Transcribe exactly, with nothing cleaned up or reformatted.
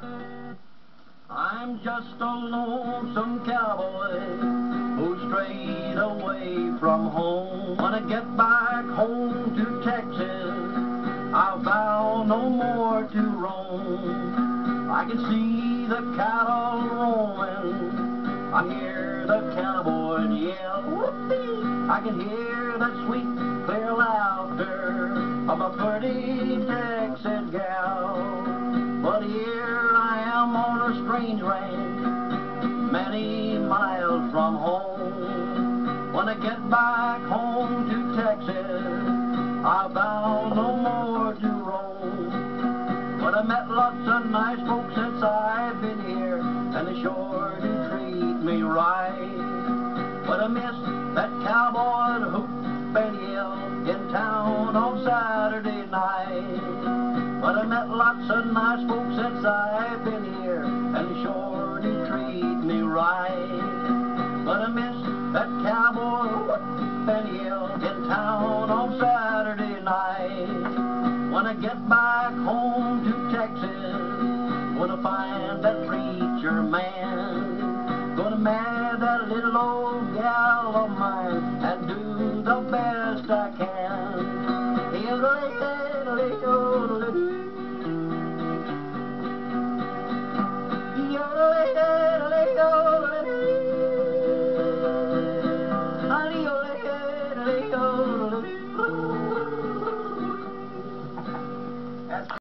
I'm just a lonesome cowboy who strayed away from home. When I get back home to Texas, I vow no more to roam. I can see the cattle roaming, I hear the cowboy yell, whoopee! I can hear that sweet, clear laughter of a pretty Texas gal. But here I am on a strange range, many miles from home. When I get back home to Texas, I vow no more to roam. But I met lots of nice folks since I've been here, and they sure do treat me right. But I miss that cowboy hoop and yell in town on Saturday night. But I met lots of nice folks since I've been here, and they sure do treat me right. But I miss that cowboy whoop and yell in town on Saturday night. When I get back home to Texas, gonna find that preacher man, gonna marry that little old gal of mine and do the